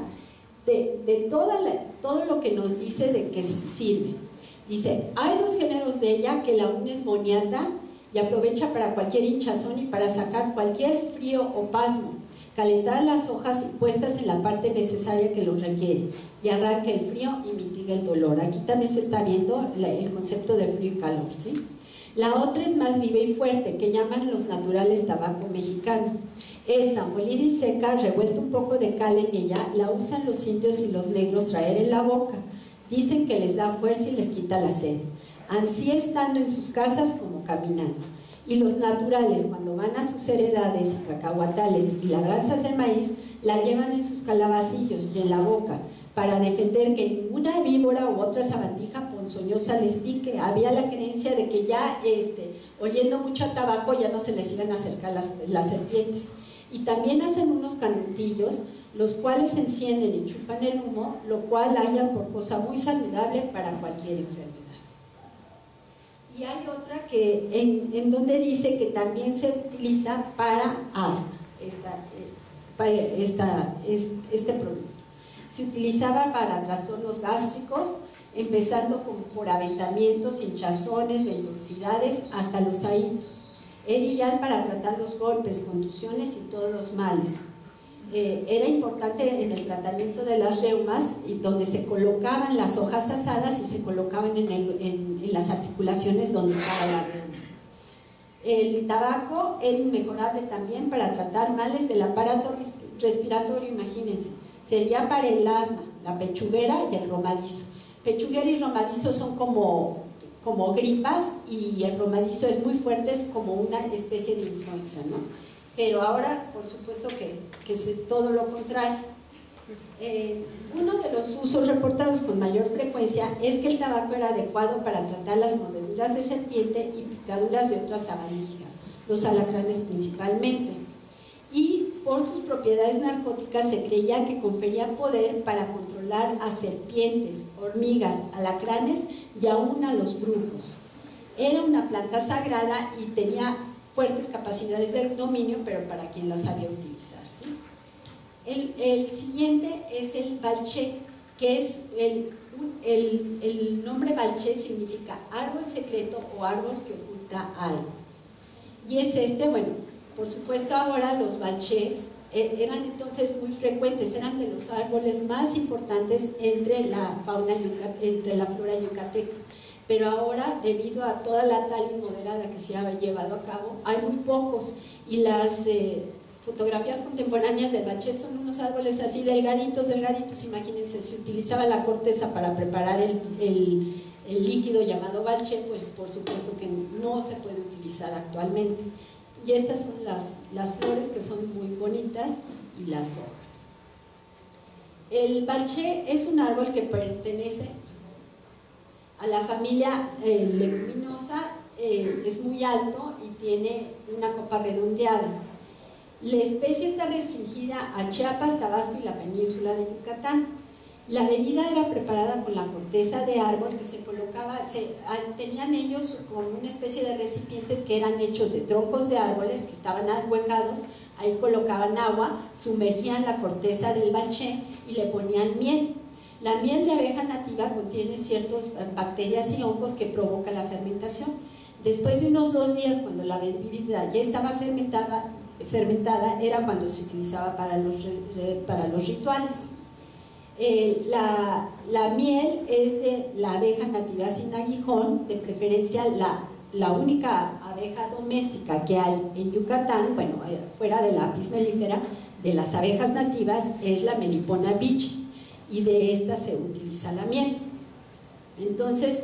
S1: todo lo que nos dice de que sirve. Dice, hay dos géneros de ella, que la una es boniata y aprovecha para cualquier hinchazón y para sacar cualquier frío o pasmo, calentar las hojas y puestas en la parte necesaria que lo requiere, y arranca el frío y mitiga el dolor. Aquí también se está viendo el concepto de frío y calor, ¿sí? La otra es más viva y fuerte, que llaman los naturales tabaco mexicano. Esta, molida y seca, revuelta un poco de cal en ella, la usan los indios y los negros traer en la boca. Dicen que les da fuerza y les quita la sed, ansí estando en sus casas como caminando. Y los naturales, cuando van a sus heredades y cacahuatales y labranzas de maíz, la llevan en sus calabacillos y en la boca, para defender que ninguna víbora u otra sabandija ponzoñosa les pique. Había la creencia de que ya oliendo mucho a tabaco ya no se les iban a acercar las serpientes. Y también hacen unos canutillos, los cuales se encienden y chupan el humo, lo cual hallan por cosa muy saludable para cualquier enfermedad. Y hay otra que en donde dice que también se utiliza para asma, este producto. Se utilizaba para trastornos gástricos, empezando por aventamientos, hinchazones, ventosidades, hasta los ahitos. Era ideal para tratar los golpes, contusiones y todos los males. Era importante en el tratamiento de las reumas, y donde se colocaban las hojas asadas y se colocaban en las articulaciones donde estaba la reuma. El tabaco era inmejorable también para tratar males del aparato respiratorio, imagínense. Servía para el asma, la pechuguera y el romadizo. Pechuguera y romadizo son como gripas, y el romadizo es muy fuerte, es como una especie de influenza, ¿no? Pero ahora, por supuesto que es todo lo contrario. Uno de los usos reportados con mayor frecuencia es que el tabaco era adecuado para tratar las mordeduras de serpiente y picaduras de otras sabandijas, los alacranes principalmente. Y por sus propiedades narcóticas se creía que confería poder para controlar a serpientes, hormigas, alacranes y aún a los brujos. Era una planta sagrada y tenía fuertes capacidades de dominio, pero para quien la sabía utilizar, ¿sí? El siguiente es el balché, que es el nombre balché significa árbol secreto o árbol que oculta algo. Y es bueno, por supuesto ahora los balchés eran entonces muy frecuentes, eran de los árboles más importantes entre la flora yucateca. Pero ahora, debido a toda la tala inmoderada que se ha llevado a cabo, hay muy pocos, y las fotografías contemporáneas de balché son unos árboles así delgaditos, imagínense. Se utilizaba la corteza para preparar el líquido llamado balché, pues por supuesto que no se puede utilizar actualmente. Y estas son las flores, que son muy bonitas, y las hojas. El balché es un árbol que pertenece a la familia leguminosa, es muy alto y tiene una copa redondeada. La especie está restringida a Chiapas, Tabasco y la península de Yucatán. La bebida era preparada con la corteza de árbol que se colocaba, tenían ellos como una especie de recipientes que eran hechos de troncos de árboles que estaban ahuecados. Ahí colocaban agua, sumergían la corteza del balché y le ponían miel. La miel de abeja nativa contiene ciertas bacterias y hongos que provocan la fermentación. Después de unos 2 días, cuando la bebida ya estaba fermentada, era cuando se utilizaba para los rituales. La miel es de la abeja nativa sin aguijón, de preferencia la única abeja doméstica que hay en Yucatán, bueno, fuera de la apis mellifera, de las abejas nativas, es la Melipona bichi, y de esta se utiliza la miel. Entonces,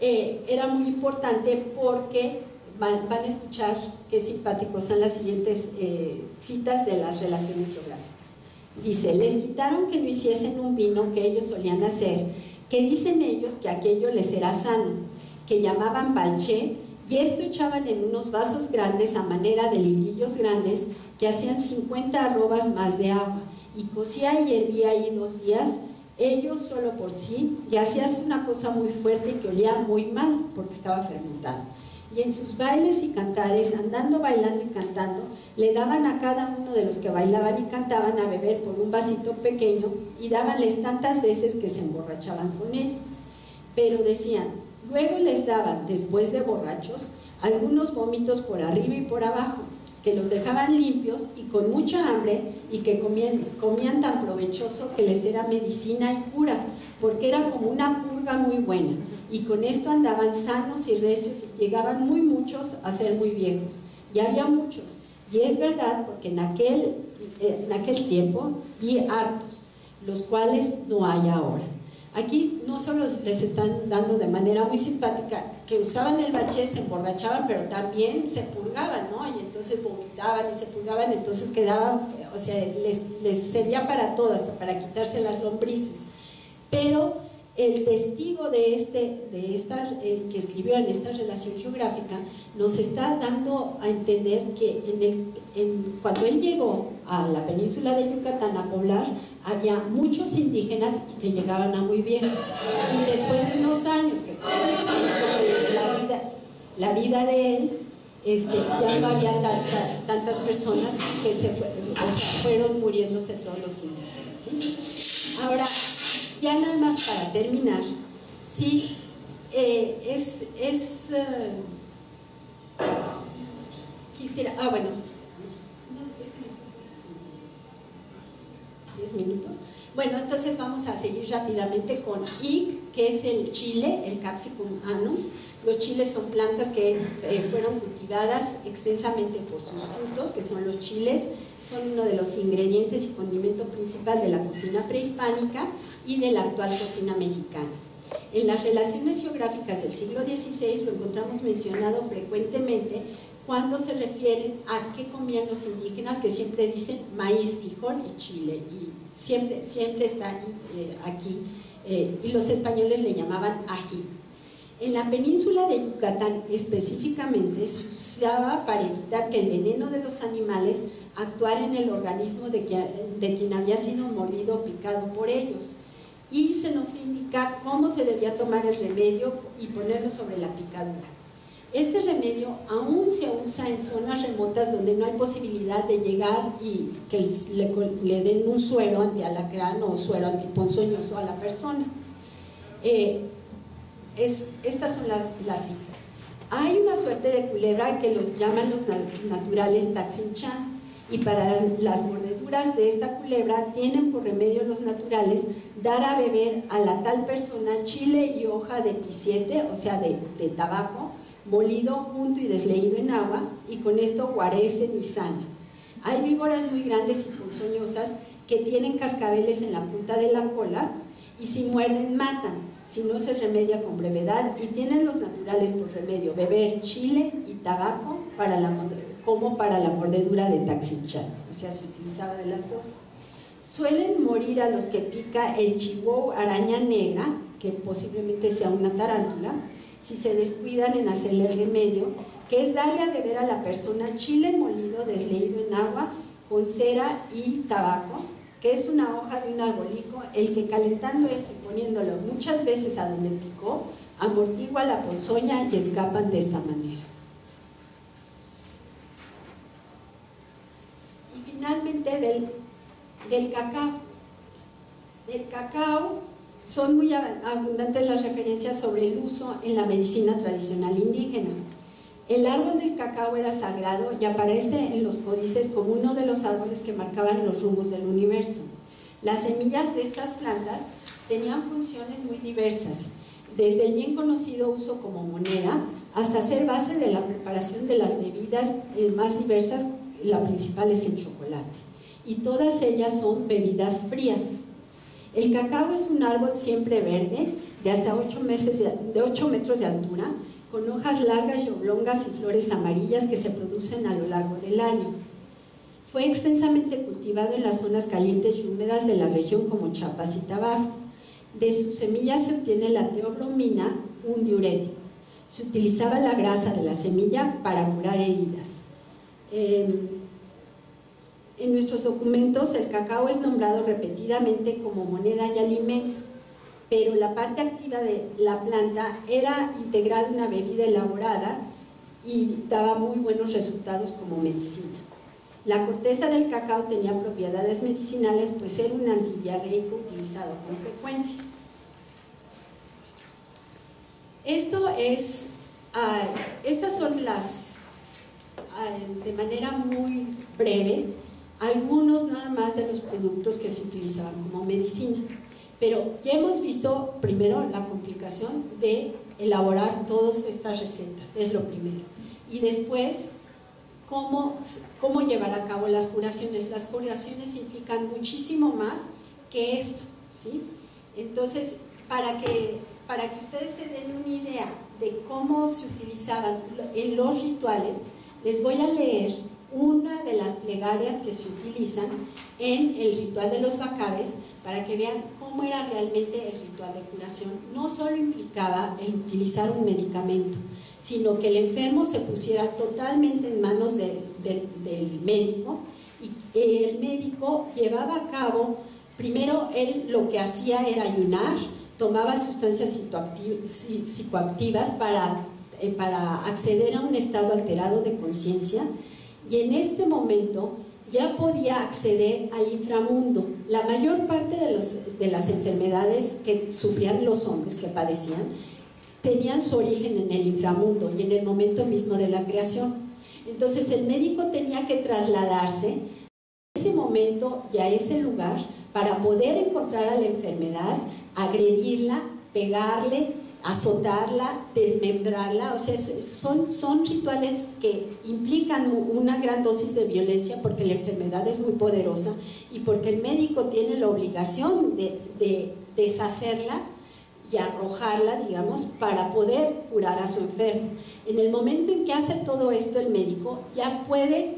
S1: era muy importante porque van a escuchar qué simpáticos son las siguientes citas de las relaciones geográficas. Dice: les quitaron que no hiciesen un vino que ellos solían hacer, que dicen ellos que aquello les era sano, que llamaban balché, y esto echaban en unos vasos grandes a manera de librillos grandes que hacían 50 arrobas más de agua, y cocía y hervía ahí 2 días, ellos solo por sí, y hacías una cosa muy fuerte que olía muy mal porque estaba fermentado. Y en sus bailes y cantares, andando, bailando y cantando, le daban a cada uno de los que bailaban y cantaban a beber por un vasito pequeño y dábanles tantas veces que se emborrachaban con él. Pero decían, luego les daban, después de borrachos, algunos vómitos por arriba y por abajo, que los dejaban limpios y con mucha hambre, y que comían tan provechoso que les era medicina y cura, porque era como una purga muy buena, y con esto andaban sanos y recios y llegaban muy muchos a ser muy viejos, y había muchos, y es verdad porque en aquel tiempo vi hartos, los cuales no hay ahora. Aquí no solo les están dando de manera muy simpática que usaban el balché, se emborrachaban, pero también se purgaban, ¿no? Y entonces vomitaban y se purgaban, entonces quedaban, o sea, les servía para todo, hasta para quitarse las lombrices. Pero el testigo que escribió en esta relación geográfica nos está dando a entender que cuando él llegó a la península de Yucatán a poblar, había muchos indígenas y que llegaban a muy viejos, y después de unos años que la vida de él, ya no había tantas personas que fueron muriéndose todos los indígenas, ¿sí? Ahora, ya nada más para terminar, sí, quisiera, bueno, 10 minutos. Bueno, entonces vamos a seguir rápidamente con IC, que es el chile, el Capsicum annuum. Los chiles son plantas que fueron cultivadas extensamente por sus frutos, que son los chiles. Son uno de los ingredientes y condimento principal de la cocina prehispánica y de la actual cocina mexicana. En las relaciones geográficas del siglo XVI lo encontramos mencionado frecuentemente cuando se refieren a qué comían los indígenas, que siempre dicen maíz, frijol y chile, y siempre está aquí, y los españoles le llamaban ají. En la península de Yucatán específicamente se usaba para evitar que el veneno de los animales actuara en el organismo de quien había sido mordido o picado por ellos, y se nos indica cómo se debía tomar el remedio y ponerlo sobre la picadura. Este remedio aún se usa en zonas remotas donde no hay posibilidad de llegar y que le den un suero antialacrán o suero antiponzoñoso a la persona. Estas son las citas. Hay una suerte de culebra que los llaman los naturales Taxinchan, y para las mordeduras de esta culebra tienen por remedio los naturales dar a beber a la tal persona chile y hoja de piciete, o sea de tabaco, molido junto y desleído en agua, y con esto guarecen y sanan. Hay víboras muy grandes y ponzoñosas que tienen cascabeles en la punta de la cola, y si muerden matan, si no se remedia con brevedad, y tienen los naturales por remedio beber chile y tabaco como para la mordedura de Taxinchan, o sea, se utilizaba de las dos. Suelen morir a los que pica el chihuahua araña negra, que posiblemente sea una tarántula, si se descuidan en hacerle el remedio, que es darle a beber a la persona chile molido desleído en agua con cera y tabaco, que es una hoja de un arbolico, el que calentando esto y poniéndolo muchas veces a donde picó, amortigua la ponzoña y escapan de esta manera. Y finalmente del cacao. Del cacao son muy abundantes las referencias sobre el uso en la medicina tradicional indígena. El árbol del cacao era sagrado y aparece en los códices como uno de los árboles que marcaban los rumbos del universo. Las semillas de estas plantas tenían funciones muy diversas, desde el bien conocido uso como moneda hasta ser base de la preparación de las bebidas más diversas. La principal es el chocolate, y todas ellas son bebidas frías. El cacao es un árbol siempre verde de hasta 8 metros de altura, con hojas largas y oblongas y flores amarillas que se producen a lo largo del año. Fue extensamente cultivado en las zonas calientes y húmedas de la región como Chiapas y Tabasco. De sus semillas se obtiene la teobromina, un diurético. Se utilizaba la grasa de la semilla para curar heridas. En nuestros documentos el cacao es nombrado repetidamente como moneda y alimento, pero la parte activa de la planta era integrada en una bebida elaborada y daba muy buenos resultados como medicina. La corteza del cacao tenía propiedades medicinales, pues era un antidiarreico utilizado con frecuencia. Estas son de manera muy breve, algunos nada más de los productos que se utilizaban como medicina. Pero ya hemos visto primero la complicación de elaborar todas estas recetas, es lo primero. Y después, cómo llevar a cabo las curaciones. Las curaciones implican muchísimo más que esto, ¿sí? Entonces, para que ustedes se den una idea de cómo se utilizaban en los rituales, les voy a leer una de las plegarias que se utilizan en el ritual de los bacaves para que vean cómo era realmente el ritual de curación. No solo implicaba el utilizar un medicamento, sino que el enfermo se pusiera totalmente en manos del médico, y el médico llevaba a cabo, primero él lo que hacía era ayunar, tomaba sustancias psicoactivas para acceder a un estado alterado de conciencia, y en este momento ya podía acceder al inframundo. La mayor parte de las enfermedades que sufrían los hombres, que padecían, tenían su origen en el inframundo y en el momento mismo de la creación. Entonces el médico tenía que trasladarse a ese momento y a ese lugar para poder encontrar a la enfermedad, agredirla, pegarle, azotarla, desmembrarla. O sea, son rituales que implican una gran dosis de violencia, porque la enfermedad es muy poderosa y porque el médico tiene la obligación de deshacerla y arrojarla, digamos, para poder curar a su enfermo. En el momento en que hace todo esto el médico, ya puede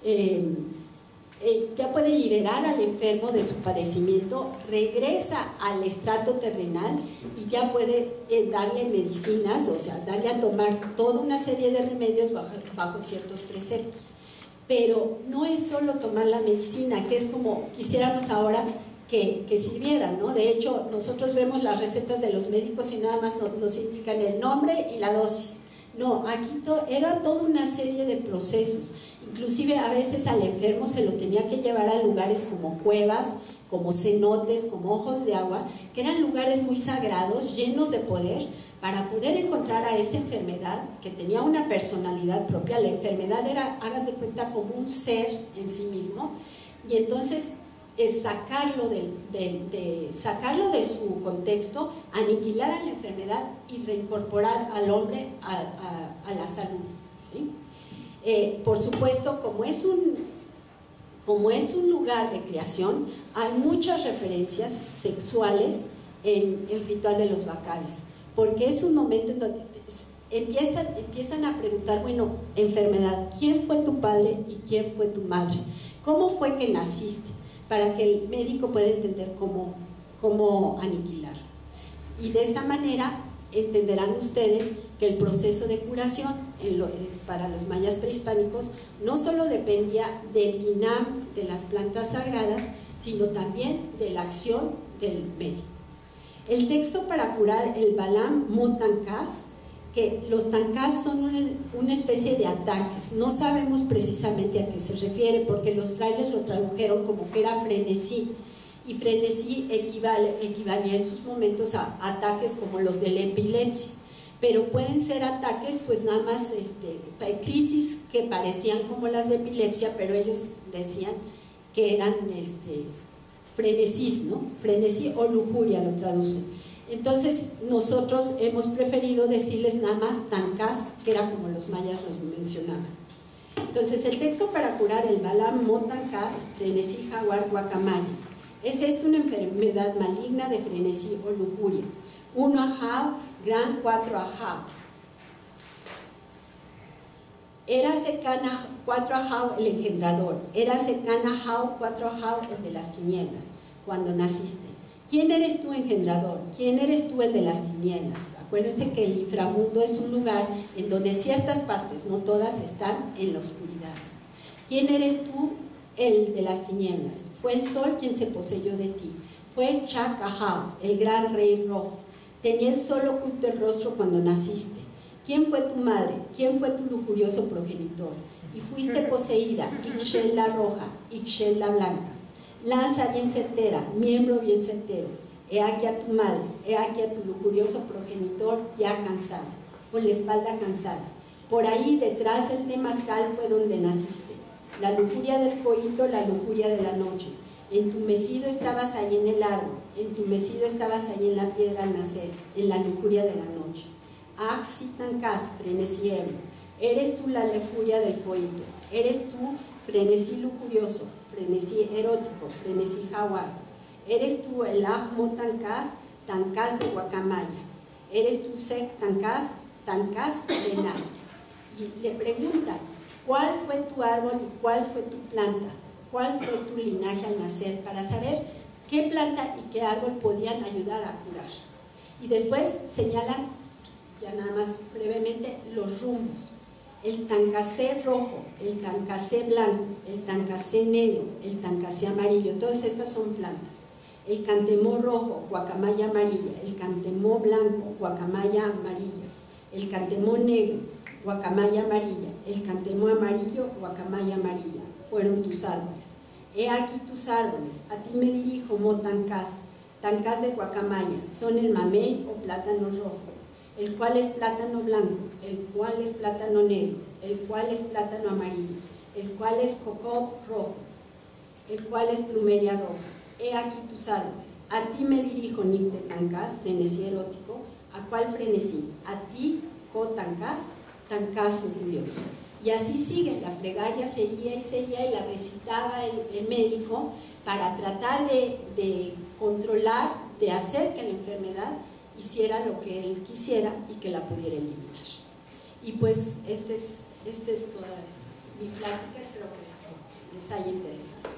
S1: liberar al enfermo de su padecimiento, regresa al estrato terrenal y ya puede darle medicinas, o sea, darle a tomar toda una serie de remedios bajo ciertos preceptos. Pero no es solo tomar la medicina, que es como quisiéramos ahora que sirviera, ¿no? De hecho, nosotros vemos las recetas de los médicos y nada más nos indican el nombre y la dosis. No, aquí era toda una serie de procesos. Inclusive a veces al enfermo se lo tenía que llevar a lugares como cuevas, como cenotes, como ojos de agua, que eran lugares muy sagrados, llenos de poder, para poder encontrar a esa enfermedad que tenía una personalidad propia. La enfermedad era, hagan de cuenta, como un ser en sí mismo, y entonces sacarlo de su contexto, aniquilar a la enfermedad y reincorporar al hombre a la salud, ¿sí? Por supuesto, como es un lugar de creación, hay muchas referencias sexuales en el ritual de los bacaves, porque es un momento en donde empiezan a preguntar, bueno, enfermedad, ¿quién fue tu padre y quién fue tu madre? ¿Cómo fue que naciste? Para que el médico pueda entender cómo aniquilarla. Y de esta manera entenderán ustedes que el proceso de curación para los mayas prehispánicos no solo dependía del guinam, de las plantas sagradas, sino también de la acción del médico. El texto para curar el Balam Motancas, que los tancás son una especie de ataques, no sabemos precisamente a qué se refiere, porque los frailes lo tradujeron como que era frenesí, y frenesí equivalía en sus momentos a ataques como los de la epilepsia, pero pueden ser ataques pues nada más crisis que parecían como las de epilepsia, pero ellos decían que eran frenesí, ¿no? Frenesí o lujuria lo traducen. Entonces nosotros hemos preferido decirles nada más tancás, que era como los mayas los mencionaban. Entonces el texto para curar el Balam Motancás, frenesí jaguar guacamaya. ¿Es esto una enfermedad maligna de frenesí o lujuria? 1 ahau, gran 4 ahau. Érase Cana 4 ahau el engendrador, érase Cana ahau 4 ahau el de las tinieblas, cuando naciste. ¿Quién eres tú, engendrador? ¿Quién eres tú, el de las tinieblas? Acuérdense que el inframundo es un lugar en donde ciertas partes, no todas, están en la oscuridad. ¿Quién eres tú, el de las tinieblas? Fue el sol quien se poseyó de ti. Fue Chacahao, el gran rey rojo. Tenía el sol oculto el rostro cuando naciste. ¿Quién fue tu madre? ¿Quién fue tu lujurioso progenitor? Y fuiste poseída, Ixchel la roja, Ixchel la blanca. Lanza bien certera, miembro bien certero. He aquí a tu madre, he aquí a tu lujurioso progenitor ya cansado, con la espalda cansada. Por ahí, detrás del temazcal, fue donde naciste. La lujuria del coito, la lujuria de la noche. Entumecido estabas ahí en el árbol, entumecido estabas ahí en la piedra al nacer, en la lujuria de la noche. Ah, Sitancas, frenesí ebrio. Eres tú la lujuria del coito, eres tú frenesí lujurioso, frenesí erótico, frenesí jaguar. Eres tú el Ahmo Tancas, Tancas de guacamaya. Eres tú Sec Tancas, Tancas de nada. Y le preguntan, ¿cuál fue tu árbol y cuál fue tu planta? ¿Cuál fue tu linaje al nacer? Para saber qué planta y qué árbol podían ayudar a curar. Y después señalan, ya nada más brevemente, los rumbos. El tancasé rojo, el tancasé blanco, el tancasé negro, el tancasé amarillo, todas estas son plantas. El cantemó rojo, guacamaya amarilla, el cantemó blanco, guacamaya amarilla, el cantemó negro, guacamaya amarilla, el cantemó amarillo, guacamaya amarilla, fueron tus árboles. He aquí tus árboles, a ti me dirijo, mo tancas, tancas de guacamaya, son el mamey o plátano rojo, el cual es plátano blanco, el cual es plátano negro, el cual es plátano amarillo, el cual es cocó rojo, el cual es plumeria roja. He aquí tus árboles, a ti me dirijo, nicte tancas, frenesí erótico, ¿a cuál frenesí? A ti, co tancas, tancas lujurioso. Y así sigue, la plegaria seguía y la recitaba el médico para tratar de controlar, de hacer que la enfermedad hiciera lo que él quisiera y que la pudiera eliminar. Y pues esta es toda mi plática, espero que les haya interesado.